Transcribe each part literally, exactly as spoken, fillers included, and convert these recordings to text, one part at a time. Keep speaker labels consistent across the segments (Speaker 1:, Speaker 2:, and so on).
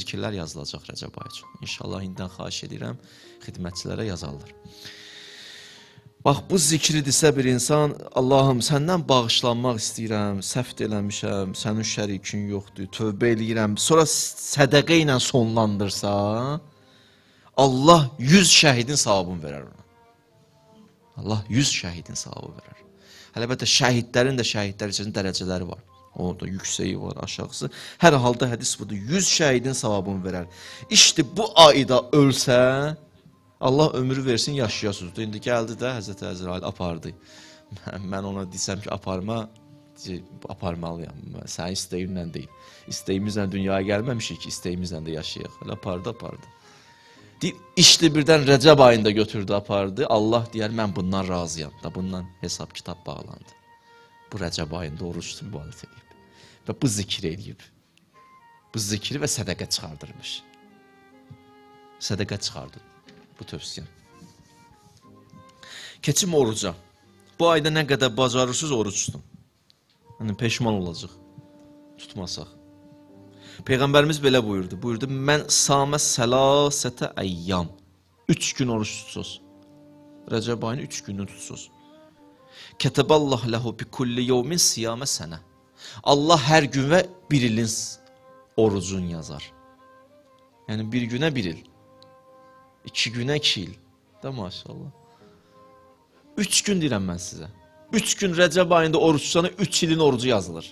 Speaker 1: zikirlər yazılacaq Rəcəb ayı üçün. İnşallah indidən xahiş edirəm, xidmətçilərə yazarlar. Bax, bu zikridirsə bir insan, Allahım, səndən bağışlanmaq istəyirəm, səhv eləmişəm, sənin şərikin yoxdur, tövbə eləyirəm. Sonra sədəqə ilə sonlandırsa, Allah yüz şəhidin savabını verər ona. Allah yüz şəhidin savabı verər. Əlbəttə, şəhidlərin də şəhidlər üçün dərəcələri var. Orada yüksəyi var, aşağısı. Hər halda hədis budur, yüz şəhidin savabını verər. İşte bu ayda ölsə, Allah ömrü versin, yaşayasınız. İndi gəldi də Həzrəti Əzrail apardı. Mən ona desəm ki, aparma, aparmalıyam. Sənin istəyimlə deyil. İstəyimizlə dünyaya gəlməmişik ki, istəyimizlə də yaşayaq. Elə apardı, apardı. İşte birdən Rəcəb ayında götürdü, apardı. Allah deyər, mən bundan razıyam. Da bundan hesab kitab bağlandı. Bu Rəcəb ayında oruçlu ibadət edib. Və bu zikir edib. Bu zikri və sədəqə çıxardırmış. Sədəqə çıxardı. Bu tövsiyə. Keçim oruca. Bu ayda nə qədər bacarırsınız oruç tutun. Yəni, peşman olacaq. Tutmasaq. Peyğəmbərimiz belə buyurdu. Buyurdu, mən samə səlasətə əyyam. Üç gün oruç tutsuz. Rəcəb ayının üç gününü tutsuz. Kətəbəllah ləhu bi kulli yevmin siyamə sənə. Allah hər gün və bir ilin orucun yazar. Yəni, bir günə bir il. İki günə iki il. Da maşallah. Üç gün deyirəm mən sizə. Üç gün Rəcəb ayında oruç tutsana, üç ilin orucu yazılır.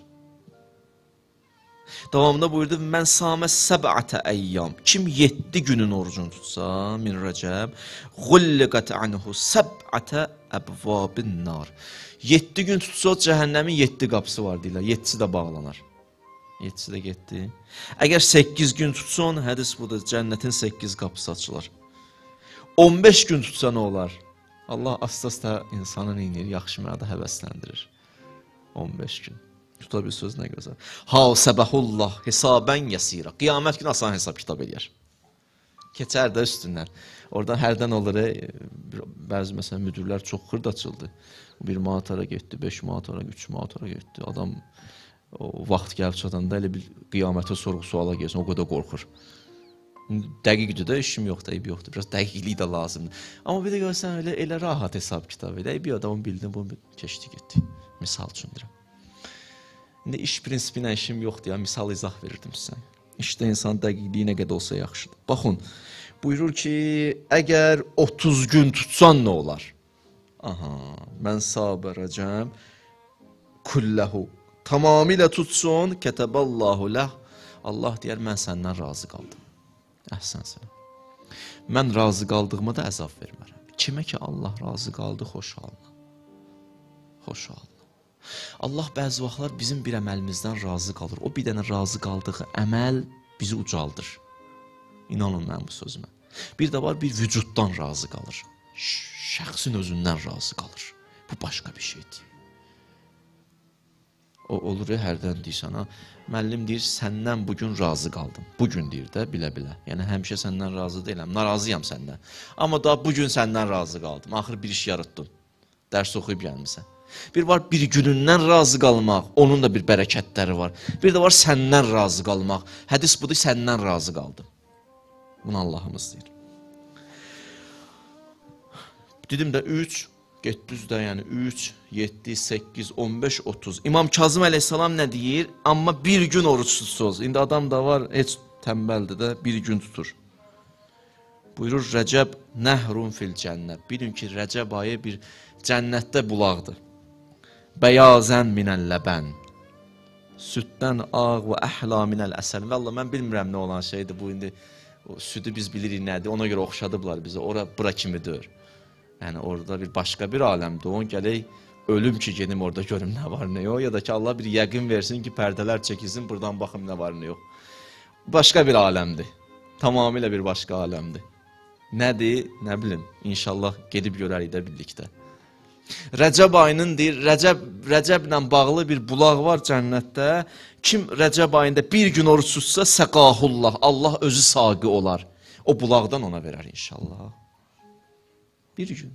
Speaker 1: Davamında buyurdu, mən samə səbətə əyyam. Kim yeddi günün orucunu tutsa, min Rəcəb,ğulliqət anhu səbətə əbvabin nar. Yeddi gün tutsa, cəhənnəmin yeddi qapısı var deyirlər. Yeddisi də bağlanar. Yeddisi də getdi. Əgər səkkiz gün tutsa, hədis budur, cənnətin səkkiz qapısı açılır. on beş gün tutsa nə olar? Allah asta-asta insanı neynir, yaxşı mənada həvəsləndirir. on beş gün. Tuta bir söz nə gözəl. Ha səbəhullah hesabən yəsirə. Qiyamət günü asan hesab kitab edir. Keçər də üstündən. Oradan hərdən olur, e, bəzi məsələn müdürlər çox xırd açıldı. Bir manatara getdi, beş manatara, üç manatara getdi. Adam o vaxt gəlib çatanda elə bir qiyamətə sorğu suala gelsin, o qədər qorxur. Dəqiqdir də, işim yoxdur, eybi yoxdur. Biraz dəqiqlik də lazımdır. Amma bir də görsən, elə, elə rahat hesab kitab edir. Bir adamın bildiyini bunu keçdi, getdi. Misal üçün deyirəm. İndi iş prinsipi ilə işim yoxdur ya, misal izah verirdim sizə. İşdə insan dəqiqliyi nə qədər olsa yaxşıdır. Baxın, buyurur ki, əgər otuz gün tutsan nə olar? Aha, mən sabərəcəm, kulləhu, tamamilə tutsun, kətəbəllahu ləh, Allah deyər, mən səndən razı qaldım. Əhsən sənə. Mən razı qaldığıma da əzab vermərəm. Kimə ki Allah razı qaldı, xoş halına. Xoş halına. Allah bəzi vaxtlar bizim bir əməlimizdən razı qalır. O bir dənə razı qaldığı əməl bizi ucaldır. İnanın mən bu sözümə. Bir də var, bir vücuddan razı qalır. Şəxsin özündən razı qalır. Bu başqa bir şeydir. O olur ya, hərdən deyirsən, ha, müəllim deyir, səndən bugün razı qaldım. Bugün deyir də, bilə-bilə. Yəni, həmişə səndən razı deyiləm, narazıyam səndən. Amma daha bugün səndən razı qaldım. Axır bir iş yaratdın. Dərs oxuyub gəlmişsən. Bir var, bir günündən razı qalmaq, onun da bir bərəkətləri var. Bir də var, səndən razı qalmaq. Hədis budur, səndən razı qaldım. Bunu Allahımız deyir. Dedim də üç, getdiniz də, yəni üç, yeddi, səkkiz, on beş, otuz. İmam Kazım əleyhissalam nə deyir? Amma bir gün oruç tutsuz. İndi adam da var, heç təmbəldir də, bir gün tutur. Buyurur, Rəcəb nəhrun fil cənnət. Bilin ki, Rəcəb ayı bir cənnətdə bulaqdır. Bəyazən minəlləbən. Süddən ağ və əhla minəl əsəl. Valla mən bilmirəm nə olan şeydir bu, indi o südü biz bilirik nədir, ona görə oxşadıblar bizə, ora bura kimidir. Yəni orada bir başqa bir aləmdir, o gələk ölüm ki gedim orada görüm nə var nə yox, ya da ki Allah bir yəqin versin ki pərdələr çəkilsin, buradan baxım nə var nə yox. Başqa bir aləmdir, tamamilə bir başqa aləmdir. Nədir, nə bilim, inşallah gedib görərik də birlikdə. Rəcəb ayının deyir, Rəcəb, Rəcəblə bağlı bir bulaq var cənnətdə. Kim Rəcəb ayında bir gün oruç tutsa, səqahullah, Allah özü saqi olar. O bulaqdan ona verər inşallah. Bir gün.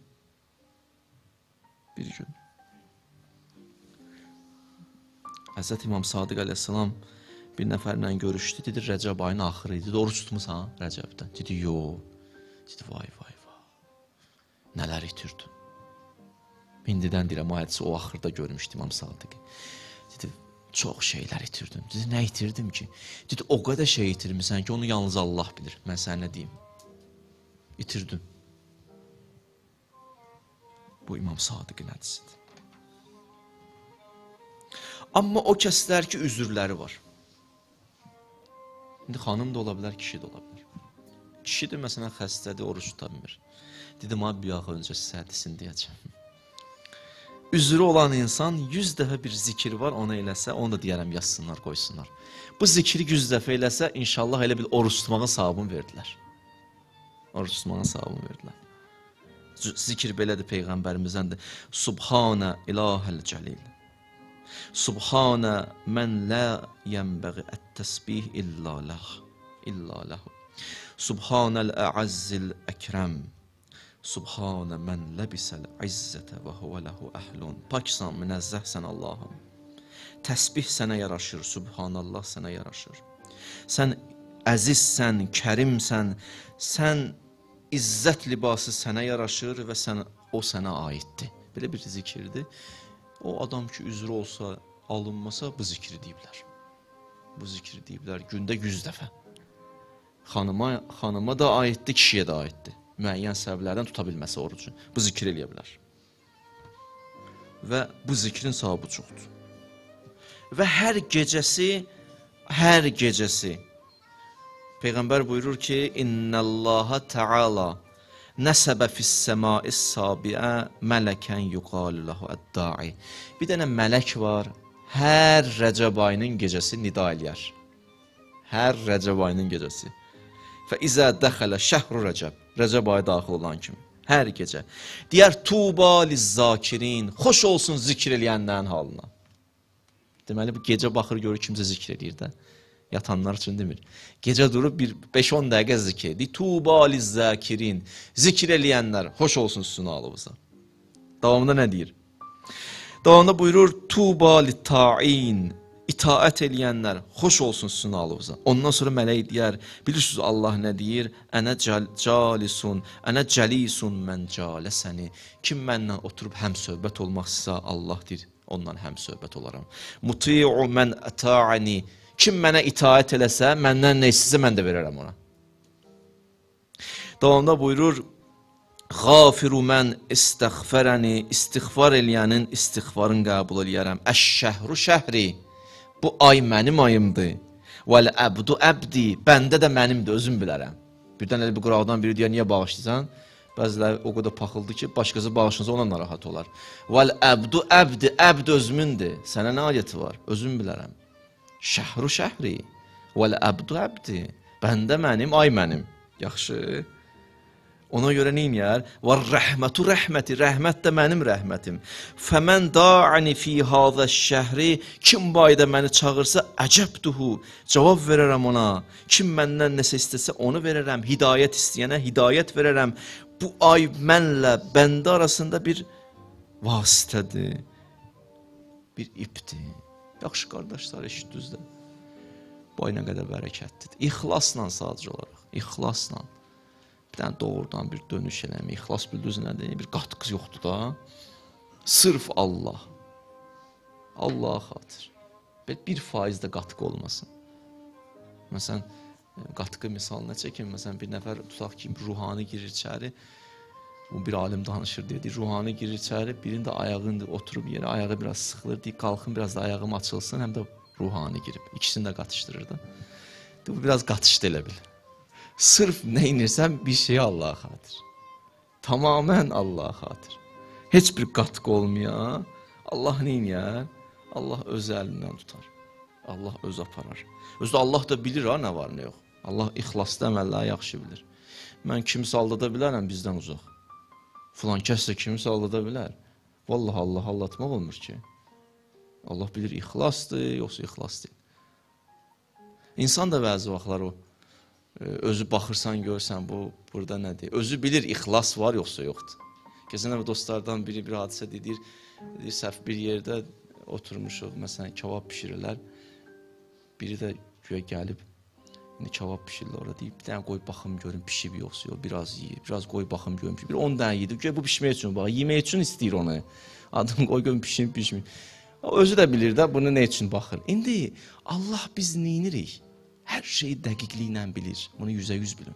Speaker 1: Bir gün. Həzrət İmam Sadiq əleyhissalam Bir nəfərlə görüşdü, dedi Rəcəb ayının axırı idi. Dedi, oruç tutmusan Rəcəbdə? Dedi, yox. Dedi, vay vay vay. Nələr itirdin? İndidən deyirəm, o hədisi o axırda görmüşdüm İmam Sadiqi. Dedi, çox şeylər itirdim. Dedi, nə itirdim ki? Dedi, o qədər şey itirmirsən ki, onu yalnız Allah bilir. Mən sənə nə deyim? İtirdin. Bu İmam Sadiqin hədisidir. Amma o kəslər ki, üzürləri var. İndi xanım da ola bilər, kişi də ola bilər. Kişi də məsələn xəstədir, oruç tuta bilmir. Dedim, abi bir axı öncə sizə hədisini deyəcəm. Üzrü olan insan yüz dəfə bir zikir var, onu eləsə, onu da deyərəm yazsınlar, qoysunlar. Bu zikri yüz dəfə eləsə, inşallah elə bir oruç tutmağın savabını verdilər. Oruç tutmağın savabını verdilər. Zikir belədir Peyğəmbərimizdən də. Subhanə ilahəl cəlil. Subhanə mən la yənbəği ət-təsbih illa ləh. İlla ləh. Subhanəl əəzzil əkrəm. Subhanə mən ləbisəl izzətə və huvə ləhu əhlun. Paksan, münezzəhsən Allahım. Təsbih sənə yaraşır, Subhanallah sənə yaraşır. Sən əzizsən, kərimsən, sən izzət libası sənə yaraşır və sən, o sənə aiddir. Belə bir zikirdir. O adam ki, üzrü olsa, alınmasa bu zikri deyiblər. Bu zikri deyiblər gündə yüz dəfə. Xanıma, xanıma da aiddir, kişiyə də aiddir. Müəyyən səbəblərdən tuta bilməsi orucu. Bu zikir eləyə bilər. Və bu zikrin savabı çoxdur. Və hər gecəsi, hər gecəsi Peyğəmbər buyurur ki, İnnəllaha Teala nəsəbə fis-səmais sabiə mələkən yuqalu lahu əd-da'i. Bir dənə mələk var, hər Rəcəb ayının gecəsi nida eləyər. Hər Rəcəb ayının gecəsi. Fə izə dəxələ şəhru Rəcəb. Rəcəb ayı daxil olan kimi. Hər gecə. Deyər, tuba liz-zakirin. Xoş olsun zikr eləyənlərin halına. Deməli, bu gecə baxır, görür, kimsə zikr eləyir də. Yatanlar üçün demir. Gecə durub bir beş on dəqiqə zikr edir. Tuba liz-zakirin. Zikr eləyənlər, xoş olsun sizin halınıza. Davamında nə deyir? Davamında buyurur, tuba lit-ta'in. İtaət eləyənlər, xoş olsun sizin halınıza. Ondan sonra mələk deyər, bilirsiniz Allah nə deyir? Ənə calisun, ənə cəlisun mən caləsəni. Kim mənlə oturub həm söhbət olmaq istəsə, Allah deyir, ondan həm söhbət olaram. Muti'u mən əta'ani. Kim mənə itaət eləsə, məndən nə istəsə, mən də verərəm ona. Davamda buyurur, Qafiru mən istəğfərəni, istiğfar eləyənin istiğfarını qəbul eləyərəm. Əş-şəhru şəhri. Bu ay mənim ayımdır. Vəl-əbdu əbdi. Bəndə də mənimdir, özüm bilərəm. Birdən elə bir quraqdan biri deyər, niyə bağışlayırsan? Bəziləri o qədər paxıldı ki, başqası bağışlansa ona narahat olar. Vəl-əbdu əbdi. Əbd özümündür. Sənə nə ayəti var? Özüm bilərəm. Şəhru şəhri. Vəl-əbdu əbdi. Bəndə mənim, ay mənim. Yaxşı. Ona görə neyniyər? Var rəhmətu rəhməti, rəhmət də mənim rəhmətim. Fəmən da'ani fi hazə şəhri, kim bu ayda məni çağırsa, əcəbduhu, cavab verərəm ona. Kim məndən nəsə istəsə, onu verərəm. Hidayət istəyənə hidayət verərəm. Bu ay mənlə, bəndə arasında bir vasitədir, bir ipdir. Yaxşı qardaşlar, eşitdiniz də. Bu ay nə qədər bərəkətlidir. İxlasla sadəcə olaraq, ixlasla. Bir dənə doğrudan bir dönüş eləmək. İxlas bildiniz nədir? Bir qatqız yoxdur da. Sırf Allah. Allah'a xatır. Bir faiz də qatqı olmasın. Məsələn, qatqı misalına çəkin. Məsələn, bir nəfər tutaq ki, ruhani girir içəri. Bu bir alim danışır deyir. Ruhani girir içəri. Birində ayağında oturub yerə. Ayağı biraz sıxılır. Deyir, qalxın biraz da ayağım açılsın. Həm də ruhani girib. İkisini də qatışdırır da. Bu biraz qatışdı elə bil. Sırf nə inirsən bir şey Allah'a xatır. Tamamen Allah'a xatır. Heç bir qatqı olmayan Allah nə inir? Allah öz əlindən tutar. Allah öz aparar. Özdə Allah da bilir ha, nə var, nə yox. Allah ixlaslı əməlləri yaxşı bilir. Mən kimsə aldada bilərəm bizdən uzaq. Filan kəs də kimsə aldada bilər. Vallahi Allah aldatmaq olmur ki. Allah bilir ixlasdır, yoxsa ixlas deyil. İnsan da bəzi vaxtlar o özü baxırsan, görsən, bu burada nədir? Özü bilir, ixlas var, yoxsa yoxdur. Keçən dəfə dostlardan biri bir hadisə deyir, səhv bir yerdə oturmuşuq, məsələn, kebab pişirirlər. Biri də güya gəlib, indi kebab pişirlər orada, deyib, bir dənə qoy baxım görüm pişib yoxsa yox, biraz yiyib, biraz qoy baxım görüm pişib, bir on dənə yiyib, güya bu pişmək üçün, bax, yemək üçün istəyir onu, adım qoy görüm pişib, pişmir. Özü də bilir də, bunu nə üçün baxır. İndi Allah biz neynirik? Hər şeyi dəqiqliklə bilir, bunu yüzə yüz bilin.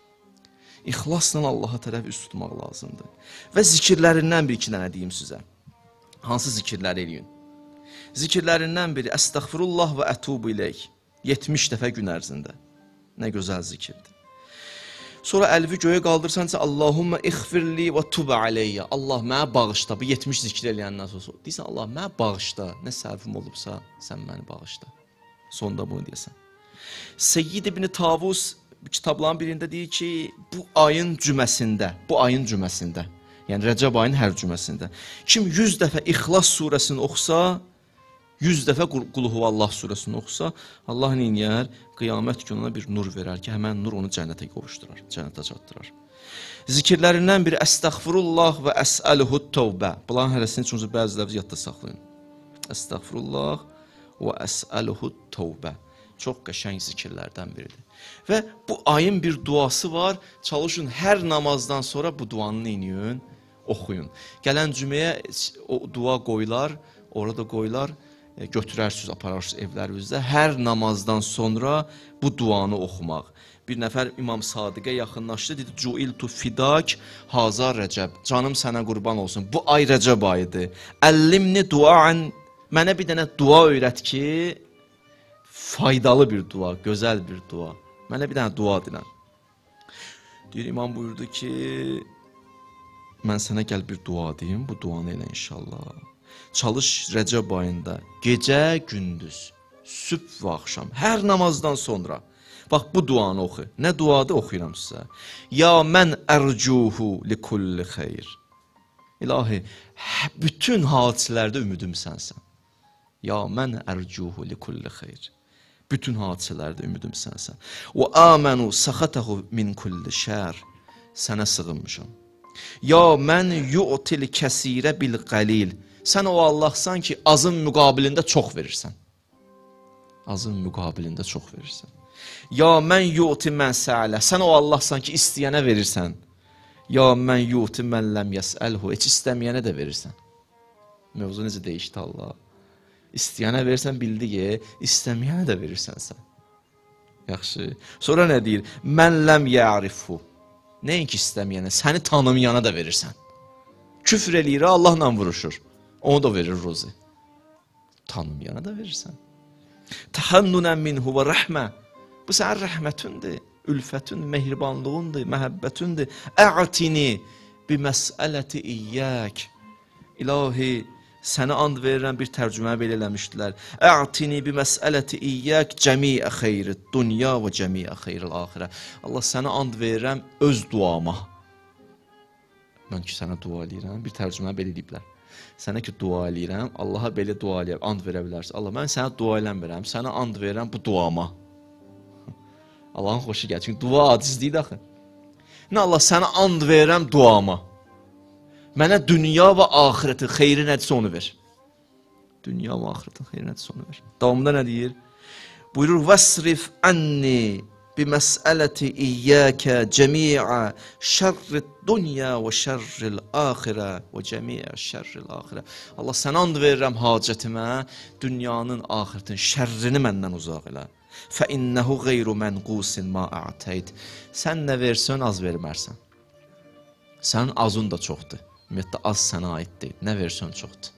Speaker 1: İxlasla Allaha tərəf üst tutmaq lazımdır. Və zikirlərindən bir iki dənə deyim sizə. Hansı zikirlər eləyin? Zikirlərindən biri Əstəğfirullah və ətubu ileyh. yetmiş dəfə gün ərzində. Nə gözəl zikirdir. Sonra əlvi göyə qaldırsanca Allahumma iğfirli və tub aleyyə. Allah mənə bağışla. Bu yetmiş zikir eləyəndən sonra. Deyirsən Allah mənə bağışla. Nə səhvim olubsa sən məni bağışla. Sonda bunu deyəsən. Seyyid ibn Tavus kitabların birində deyir ki, bu ayın cüməsində, bu ayın cüməsində, yəni Rəcəb ayının hər cüməsində kim yüz dəfə İxlas surəsini oxusa, yüz dəfə Qul Huvallah surəsini oxusa, Allah neyniyər? Qiyamət gününə bir nur verər ki, həmən nur onu cənnətə qovuşdurar, cənnətə çatdırar. Zikirlərindən biri Əstəğfirullah və əsəluhut tövbə. Bunların hərəsini üçün bəziləri yadda saxlayın. Əstəğfirullah və əsəluhut tövbə. Çox qəşəng zikirlərdən biridir. Və bu ayın bir duası var. Çalışın hər namazdan sonra bu duanı neyin? Oxuyun. Gələn cüməyə o dua qoyular, orada qoyular, götürərsiniz, apararsınız evlərinizdə. Hər namazdan sonra bu duanı oxumaq. Bir nəfər İmam Sadiqə yaxınlaşdı, dedi, Cuiltu fidak hazar Rəcəb. Canım sənə qurban olsun. Bu ay Rəcəb ayıdır. Əllimni duan. Mənə bir dənə dua öyrət ki, faydalı bir dua, gözəl bir dua. Mənə bir dənə dua dinən. Deyir, imam buyurdu ki, mən sənə gəl bir dua deyim, bu duanı elə inşallah. Çalış Rəcəb ayında, gecə, gündüz, sübh və axşam, hər namazdan sonra. Bax, bu duanı oxu. Nə duadır oxuyuram sizə. Ya mən ərcuhu li kulli xeyr. İlahi, bütün hadisələrdə ümidim sənsən. Ya mən ərcuhu li kulli xeyr. Bütün hadisələrdə ümidim sənsən. Və amənu səxətəhu min kulli şər. Sənə sığınmışam. Ya mən yu'til kəsirə bil qalil. Sən o Allahsan ki, azın müqabilində çox verirsən. Azın müqabilində çox verirsən. Ya mən yu'ti mən sə'lə. Sən o Allahsan ki, istəyənə verirsən. Ya mən yu'ti mən ləm yəsəlhu. Heç istəməyənə də verirsən. Mövzu necə deyişdi Allah. İstəyənə versən bildi ki, istəməyənə də verirsən sən. Yaxşı. Sonra nə deyir? Mən ləm ya'rifu. Nəinki istəməyənə, səni tanımayana da verirsən. Küfr eləyir, Allahla vuruşur. Onu da verir ruzi. Tanımayana da verirsən. Tahannunən minhu və rəhmə. Bu sənin rəhmətindir, ülfətin, mehribanlığındır, məhəbbətindir. Ə'tini bi məsələti iyyək. İlahi, sənə and verirəm, bir tərcümə belə eləmişdilər. Ə'tini bi məsələti iyyək cəmiə xeyri dünya və cəmiə xeyril axirə. Allah, sənə and verirəm öz duama. Mən ki, sənə dua eləyirəm, bir tərcümə belə ediblər. Sənə ki, dua eləyirəm, Allaha belə dua eləyəm, and verə bilərsən. Allah, mən sənə dua eləmirəm, sənə and verirəm bu duama. Allahın xoşu gəlir, çünki dua acizliyidir axı. Nə Allah, sənə and verirəm duama. Mənə dünya və axirətin xeyri nədirsə onu ver. Dünya və axirətin xeyri nədirsə onu ver. Davamında nə deyir? Buyurur, vəsrif ənni bi məsələti iyyəkə cəmiə şərri dünya və şərril axirə və cəmiə şərril axirə. Allah, sənə and verirəm hacətimə, dünyanın, axirətin şərrini məndən uzaq elə. Fə innəhu qeyru mənqusin ma a'təyd. Sən nə versən, az vermərsən. Sənin azın da çoxdur. Ümumiyyətlə, az sənə aid deyil. Nə versən çoxdur.